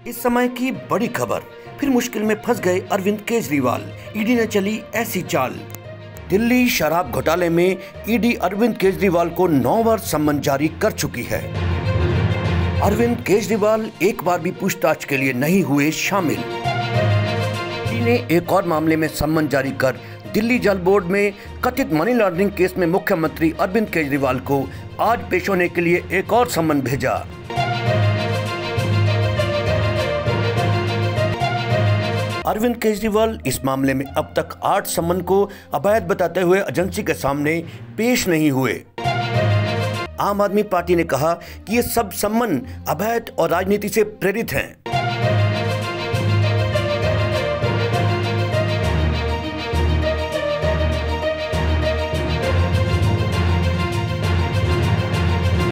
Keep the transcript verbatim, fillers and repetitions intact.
इस समय की बड़ी खबर, फिर मुश्किल में फंस गए अरविंद केजरीवाल। ईडी ने चली ऐसी चाल। दिल्ली शराब घोटाले में ईडी अरविंद केजरीवाल को नौ वर्ष सम्मन जारी कर चुकी है। अरविंद केजरीवाल एक बार भी पूछताछ के लिए नहीं हुए शामिल। ईडी ने एक और मामले में सम्मन जारी कर दिल्ली जल बोर्ड में कथित मनी लॉन्ड्रिंग केस में मुख्यमंत्री अरविंद केजरीवाल को आज पेश होने के लिए एक और सम्मन भेजा। अरविंद केजरीवाल इस मामले में अब तक आठ सम्मन को अवैध बताते हुए एजेंसी के सामने पेश नहीं हुए। आम आदमी पार्टी ने कहा कि ये सब सम्मन अवैध और राजनीति से प्रेरित हैं।